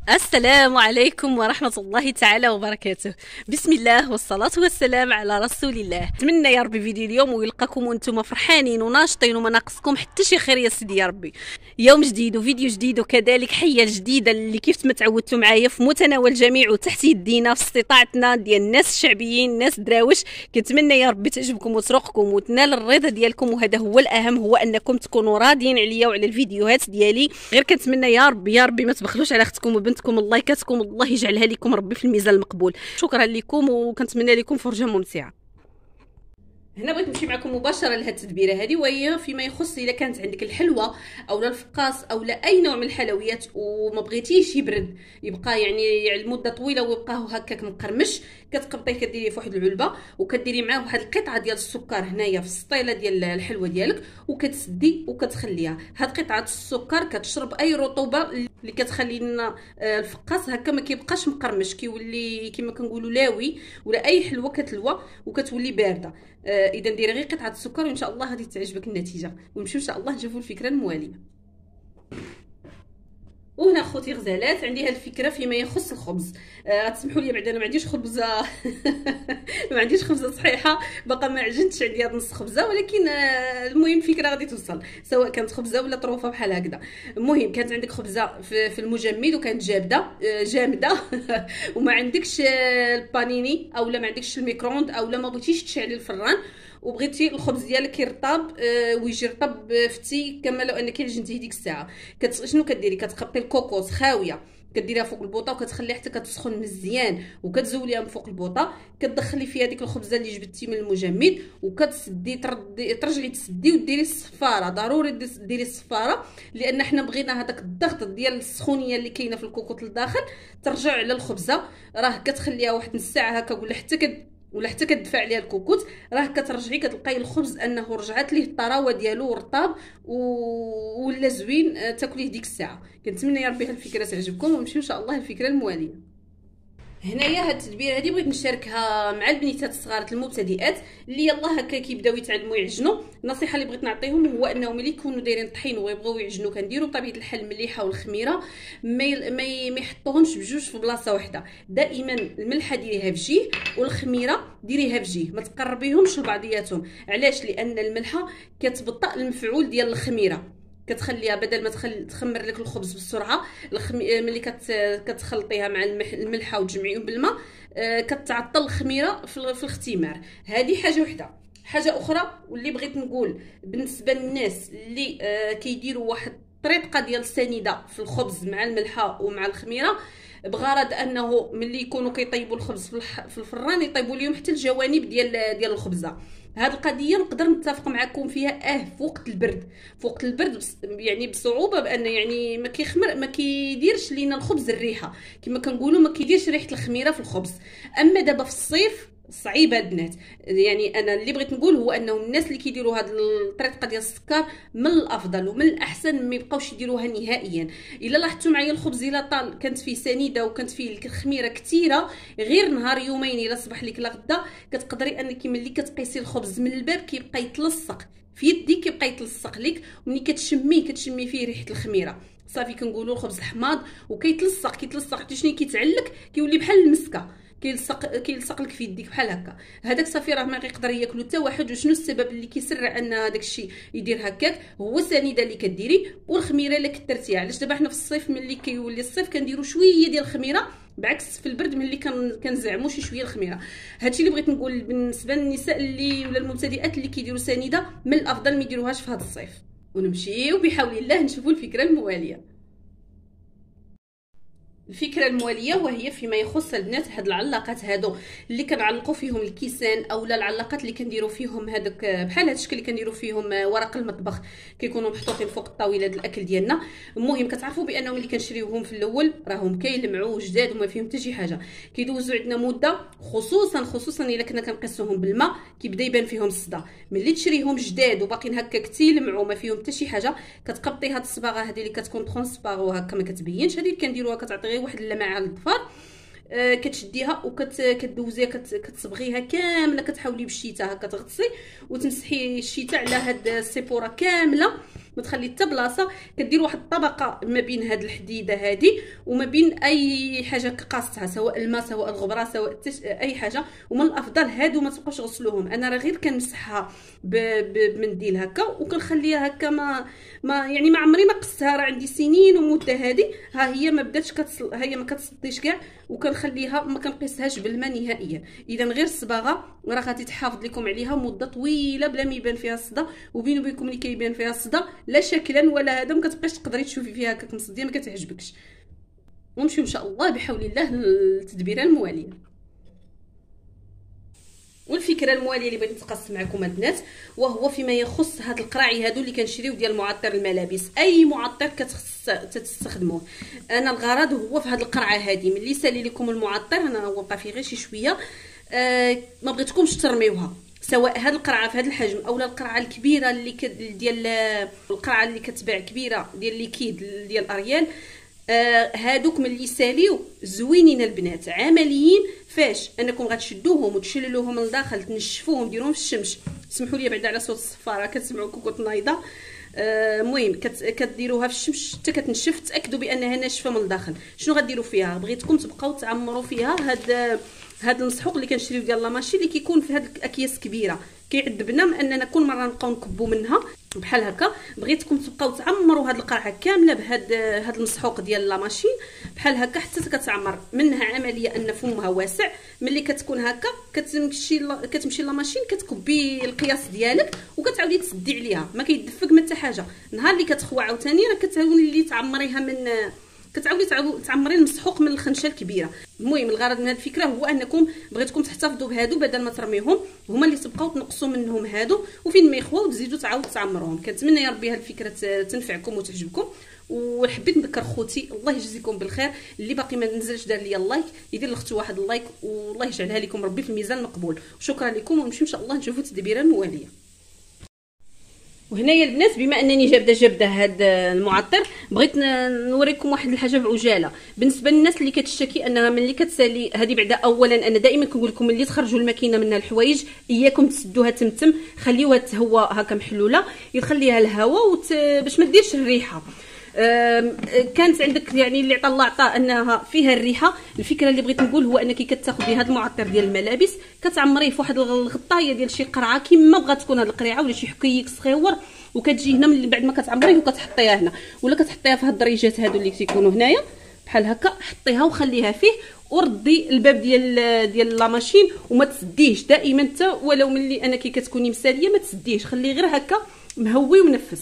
السلام عليكم ورحمة الله تعالى وبركاته. بسم الله والصلاة والسلام على رسول الله. أتمنى يا ربي فيديو اليوم ويلقاكم وانتم فرحانين وناشطين وما ناقصكم حتى شي خير يا سيدي يا ربي. يوم جديد وفيديو جديد وكذلك حية جديدة اللي كيف ما تعودتوا معايا في متناول الجميع وتحت يدينا في استطاعتنا ديال الناس الشعبيين الناس دراوش. كنتمنى يا ربي تعجبكم وترقكم وتنال الرضا ديالكم، وهذا هو الأهم، هو أنكم تكونوا راضيين عليا وعلى الفيديوهات ديالي. غير كنتمنى يا ربي ما تبخلوش على اختكم وبنتكم، اللايكاتكم الله يجعلها لكم ربي في الميزان المقبول. شكرا لكم وكنتمنى لكم فرجه ممتعه. هنا بغيت نمشي معكم مباشره لهاد التدبيره هذه، وهي فيما يخص الا كانت عندك الحلوى او الفقاص او اي نوع من الحلويات وما بغيتيش يبرد، يبقى يعني المده طويله ويبقى هكاك مقرمش، كتقبطيه كديريه في واحد العلبه وكديري معاه واحد القطعه ديال السكر هنايا في السطيله ديال الحلوى ديالك، وكتسدي وكتخليها. هاد قطعه السكر كتشرب اي رطوبه اللي كتخلي لنا الفقاص هكا ما كيبقاش مقرمش، كيولي كما كنقولوا لاوي، ولا اي حلوه كتلوى وكتولي بارده. اذا ديري غير قطعه السكر وان شاء الله غادي تعجبك النتيجه، ونمشيو ان شاء الله نشوفوا الفكره المواليه. وهنا خوتي غزالات عندي هاد الفكره فيما يخص الخبز. غتسمحوا لي بعدا انا ما عنديش خبزه ما عنديش خبزه صحيحه، باقا ما عجنتش عندي هاد نص خبزه، ولكن المهم الفكره غادي توصل، سواء كانت خبزه ولا طروفه بحال هكذا. المهم كانت عندك خبزه في المجمد وكانت جامده وما عندكش البانيني اولا ما عندكش الميكروند اولا ما بغيتيش تشعلي الفران، وبغيتي الخبز ديالك يرطب ويجي رطب فتي كما لو انك عجنتيه ديك الساعه. شنو كديري؟ كتقطعي الكوكوس خاويه، كديريها فوق البوطه وكتخليها حتى كتسخن مزيان وكتزوليها من فوق البوطه، كتدخلي فيها ديك الخبزه اللي جبتي من المجمد وكتسدي ترجعي تسدي وديري الصفاره. ضروري ديري الصفاره لان حنا بغينا هذاك الضغط ديال السخونيه اللي كاينه في الكوكوط لداخل ترجع على الخبزه. راه كتخليها واحد نص ساعه هكا ولا حتى كتدفع عليها الكوكوت، راه كترجعي كتلقاي الخبز انه رجعت ليه الطراوه ديالو ورطاب ولا زوين تاكليه ديك الساعه. كنتمنى يا ربي هاد الفكره تعجبكم، ونمشيو ان شاء الله الفكره المواليه. هنايا هاد التدبيره هادي بغيت نشاركها مع البنيتات الصغار المبتدئات اللي يلاه هكا كيبداو يتعلموا يعجنوا. النصيحه اللي بغيت نعطيهم هو انه ملي يكونوا دايرين طحين ويبغيو يعجنوا كنديروا بطبيعه الحال المليحه والخميره، ما يحطوهمش بجوج في بلاصه واحده. دائما الملحه ديريها في جهه والخميره ديريها في جهه، ما تقربيهمش لبعضياتهم. علاش؟ لان الملحه كتبطئ المفعول ديال الخميره، كتخليها بدل ما تخمر لك الخبز بسرعه. ملي كتخلطيها مع الملحه وتجمعيهم بالماء كتعطل الخميره في الاختمار. هذه حاجه وحده. حاجه اخرى واللي بغيت نقول بالنسبه للناس اللي كيديروا واحد الطريقه ديال السنيده في الخبز مع الملحه ومع الخميره، بغرض انه ملي يكونوا كيطيبوا الخبز في الفران يطيبوا ليهم حتى الجوانب ديال الخبزه. هاد القضيه نقدر نتفق معكم فيها في وقت البرد يعني بصعوبه، بان يعني ما كيخمر ما كيديرش لينا الخبز الريحه كما كنقولوا، ما كيديرش ريحه الخميره في الخبز. اما دابا في الصيف صعيبه البنات، يعني انا اللي بغيت نقول هو انه الناس اللي كيديروا هذه الطريقه ديال السكر من الافضل ومن الاحسن ما يبقاوش يديروها نهائيا. الا لاحظتوا معايا الخبز الا طال كانت فيه سنيده وكانت فيه الخميره كثيره، غير نهار يومين الا صبح لك لغدا كتقدري انك ملي كتقيسي الخبز من الباب كيبقى يتلصق في يديك، كيبقى يتلصق لك، وملي كتشمي فيه ريحه الخميره صافي كنقولوا الخبز حماض وكيتلصق حتى شنو كيتعلق كيولي بحال المسكه، كيلصق لك في يديك بحال هكا. هذاك صافي راه ما غيقدر ياكلو حتى واحد. وشنو السبب اللي كيسرع ان هذاك الشيء يدير هكاك؟ هو السنيده اللي كديري والخميره اللي كترتيها. علاش دابا حنا في الصيف ملي كيولي الصيف كنديروا شويه ديال الخميره، بعكس في البرد ملي كنزعموا شويه الخميره. هادشي اللي بغيت نقول بالنسبه للنساء اللي ولا المبتدئات اللي كيديروا سنيده، من الافضل ما يديروهاش في هذا الصيف. ونمشيو بحول الله نشوفوا الفكره المواليه. الفكره المواليه وهي فيما يخص البنات هاد العلاقات هادو اللي كنعلقوا فيهم الكيسان اولا العلاقات اللي كنديروا فيهم هذاك بحال هذا الشكل اللي كنديروا فيهم ورق المطبخ، كيكونوا محطوطين فوق الطاوله ديال الاكل ديالنا. المهم كتعرفوا بانهم ملي كنشريوهم في الاول راهم كيلمعوا جداد وما فيهم حتى شي حاجه، كيدوزوا عندنا مده، خصوصا الا كنا كنقيسوهم بالماء كيبدا يبان فيهم الصدى. ملي تشريهم جداد وباقيين هكاك تيلمعوا ما فيهم حتى شي حاجه، كتقبطي هاد الصباغه هذه اللي كتكون ترونسبارو هكا ما كتبينش، هذه اللي كنديروها كتعطي واحد اللمعه على الظفار. كتشديها وكتدوزيها كتصبغيها كامله، كتحاولي بالشيته هكا تغطسي وتمسحي الشيته على هاد السيبوره كامله ما تخلي حتى بلاصه. كدير واحد الطبقه ما بين هاد الحديده هادي وما بين اي حاجه قاصتها، سواء الماء سواء الغبره سواء اي حاجه. ومن الافضل هادو ما تبقاوش غسلوهم، انا راه غير كنمسحها بمنديل هكا وكنخليها هكا، ما يعني ما عمري ما قستها، راه عندي سنين ومده هادي. ها هي ما بداتش هي ما كتصديش كاع، وكنخليها ما كنقيسهاش بالماء نهائيا. اذا غير الصباغه راه غادي تحافظ لكم عليها مده طويله بلا ما يبان فيها الصدى. وبيني وبينكم ملي كيبان فيها الصدى لا شكلا ولا هذا ما كتبقاش تقدري تشوفي فيها هكاك مصديه، ما كتعجبكش. ونمشيو ان شاء الله بحول الله للتدبيره المواليه. والفكره المواليه اللي بغيت نتقاسم معكم البنات وهو فيما يخص هاد القراعي هادو اللي كنشريو ديال معطر الملابس. اي معطر كتستخدموه، انا الغرض هو في هاد القرعه هادي ملي سالي لكم المعطر انا هو بقى فيه غير شي شويه، ما بغيتكمش ترميوها، سواء هاد القرعه في هاد الحجم اولا القرعه الكبيره اللي ديال القرعه اللي كتباع كبيره ديال ليكيد ديال الاريال. هادوك ملي ساليو زوينين البنات عمليين، فاش انكم غتشدوهم وتشللوهم من الداخل تنشفوهم ديروهم في الشمس. سمحوا لي بعدا على صوت الصفاره كتسمعوا كوكوط نايضه. المهم كديروها في الشمس حتى كتنشف، تاكدوا بانها ناشفه من الداخل. شنو غديروا فيها؟ بغيتكم تبقاو تعمروا فيها هاد المسحوق اللي كنشريو ديال لاماشي اللي كيكون في هاد الاكياس كبيره، كيعذبنا من اننا كل مره نبقاو نكبوا منها بحال هكا. بغيتكم تبقاو تعمروا هاد القرعه كامله بهاد المسحوق ديال لاماشين بحال هكا حتى كتعمر منها. عمليه ان فمها واسع، ملي كتكون هكا كتمشي لاماشين كتكبي القياس ديالك وكتعاودي تسدي عليها، ما كيدفق ما حتى حاجه. نهار اللي كتخوى عاوتاني راه كتولي تعمريها من كتعاودي تعمري المسحوق من الخنشه الكبيره. المهم الغرض من هذه الفكره هو انكم بغيتكم تحتفظوا بهادو بدل ما ترميهم، هما اللي تبقاو تنقصوا منهم هادو، وفين ما يخواو تزيدوا تعاودوا تعمروهم. كنتمنى يا ربي هذه الفكره تنفعكم وتعجبكم. وحبيت نذكر خوتي الله يجزيكم بالخير اللي باقي ما نزلش دار لي اللايك يدير لاختو واحد اللايك، والله يجعلها لكم ربي في الميزان مقبول. وشكرا لكم، ونمشي ان شاء الله نشوفوا التدبيره المواليه. وهنايا البنات بما انني جابده هذا المعطر بغيت نوريكم واحد الحاجه بعجاله. بالنسبه للناس اللي كتشتكي انها ملي كتسالي هذه بعدا، اولا انا دائما كنقول لكم ملي تخرجوا الماكينه منها الحوايج اياكم تسدوها تمتم، خليوها تهوى هكا محلوله يدخل ليها الهواء باش ما ديرش الريحه. كانت عندك يعني اللي عطى الله عطى انها فيها الريحه. الفكره اللي بغيت نقول هو انك كتاخذي هذا المعطر ديال الملابس كتعمريه في واحد الغطايه ديال شي قرعه كيما بغات تكون هذه القريعه ولا شي حكيك صغيور، وكتجي هنا من بعد ما كتعمريه وكتحطيها هنا، ولا كتحطيها في هاد الدريجات هادو اللي تيكونوا هنايا بحال هكا. حطيها وخليها فيه وردي الباب ديال لا ماشين وما تسديهش دائما حتى ولو ملي انك كتكوني مساليه ما تسديهش، خليه غير هكا مهوي ومنفس.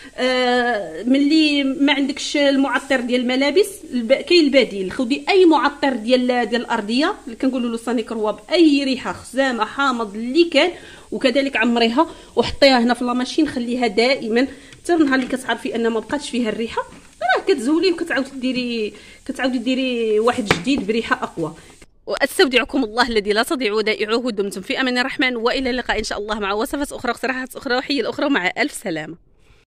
ملي ما عندكش المعطر ديال الملابس كاين البديل، خدي اي معطر ديال الارضيه اللي كنقولوا له سانيكروا باي ريحه خزامه حامض اللي كان، وكذلك عمريها وحطيها هنا في لا ماشين. خليها دائما حتى النهار اللي كتعرفي ان ما بقاتش فيها الريحه راه كتزولي كتعاودي ديري واحد جديد بريحه اقوى. واستودعكم الله الذي لا تضيع ودائعه. دمتم في امان الرحمن، والى اللقاء ان شاء الله مع وصفات اخرى واقتراحات اخرى وحيل اخرى، مع الف سلامه.